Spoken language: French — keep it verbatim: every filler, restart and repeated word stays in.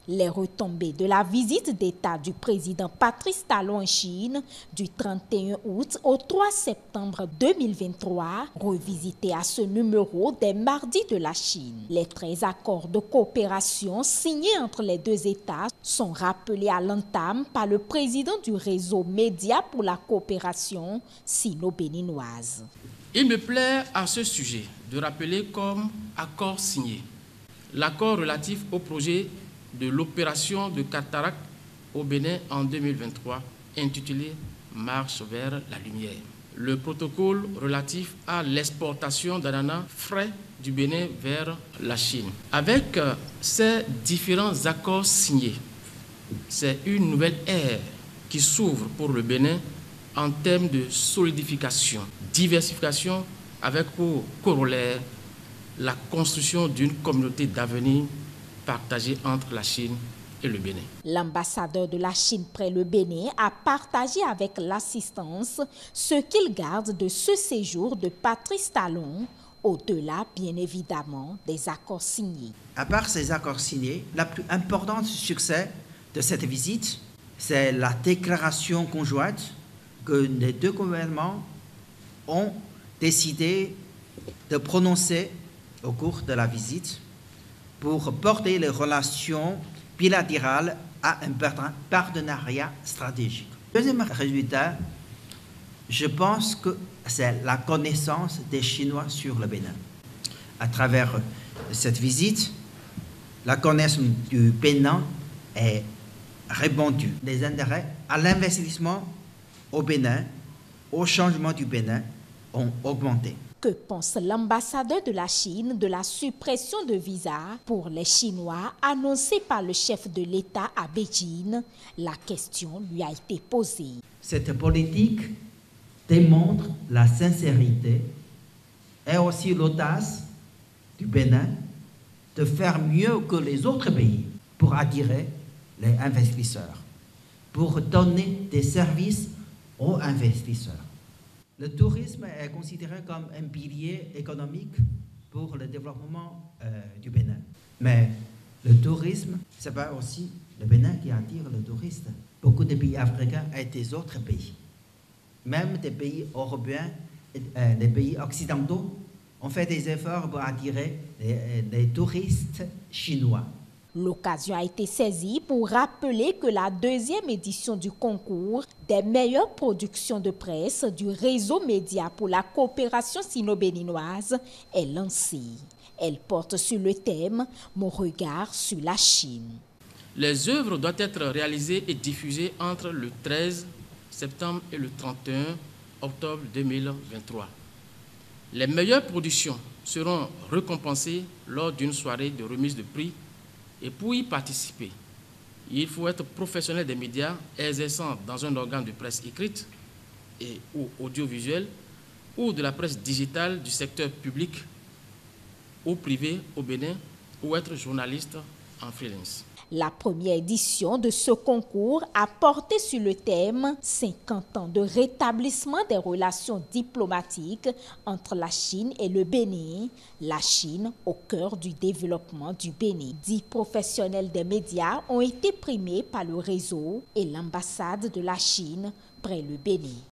Les retombées de la visite d'État du président Patrice Talon en Chine du trente et un août au trois septembre deux mille vingt-trois, revisité à ce numéro des mardis de la Chine. Les treize accords de coopération signés entre les deux États sont rappelés à l'entame par le président du réseau Média pour la coopération sino-béninoise. Il me plaît à ce sujet de rappeler comme accord signé l'accord relatif au projet de l'opération de cataracte au Bénin en deux mille vingt-trois, intitulé « Marche vers la lumière ». Le protocole relatif à l'exportation d'ananas frais du Bénin vers la Chine. Avec ces différents accords signés, c'est une nouvelle ère qui s'ouvre pour le Bénin en termes de solidification, diversification avec pour corollaire la construction d'une communauté d'avenir partagée entre la Chine et le Bénin. L'ambassadeur de la Chine près le Bénin a partagé avec l'assistance ce qu'il garde de ce séjour de Patrice Talon, au-delà, bien évidemment, des accords signés. À part ces accords signés, la plus importante succès de cette visite, c'est la déclaration conjointe que les deux gouvernements ont décidé de prononcer au cours de la visite pour porter les relations bilatérales à un partenariat stratégique. Deuxième résultat, je pense que c'est la connaissance des Chinois sur le Bénin. À travers cette visite, la connaissance du Bénin est répandue. Les intérêts à l'investissement au Bénin, au changement du Bénin, ont augmenté. Que pense l'ambassadeur de la Chine de la suppression de visas pour les Chinois annoncée par le chef de l'État à Beijing? La question lui a été posée. Cette politique démontre la sincérité et aussi l'audace du Bénin de faire mieux que les autres pays pour attirer les investisseurs, pour donner des services aux investisseurs. Le tourisme est considéré comme un pilier économique pour le développement euh, du Bénin. Mais le tourisme, ce n'est pas aussi le Bénin qui attire le touriste. Beaucoup de pays africains et des autres pays, même des pays européens et euh, des pays occidentaux, ont fait des efforts pour attirer les, les touristes chinois. L'occasion a été saisie pour rappeler que la deuxième édition du concours des meilleures productions de presse du réseau Média pour la coopération sino-béninoise est lancée. Elle porte sur le thème « Mon regard sur la Chine ». Les œuvres doivent être réalisées et diffusées entre le treize septembre et le trente et un octobre deux mille vingt-trois. Les meilleures productions seront récompensées lors d'une soirée de remise de prix. Et pour y participer, il faut être professionnel des médias exerçant dans un organe de presse écrite et ou audiovisuel ou de la presse digitale du secteur public ou privé au Bénin ou être journaliste en freelance. La première édition de ce concours a porté sur le thème « cinquante ans de rétablissement des relations diplomatiques entre la Chine et le Bénin, la Chine au cœur du développement du Bénin ». Dix professionnels des médias ont été primés par le réseau et l'ambassade de la Chine près le Bénin.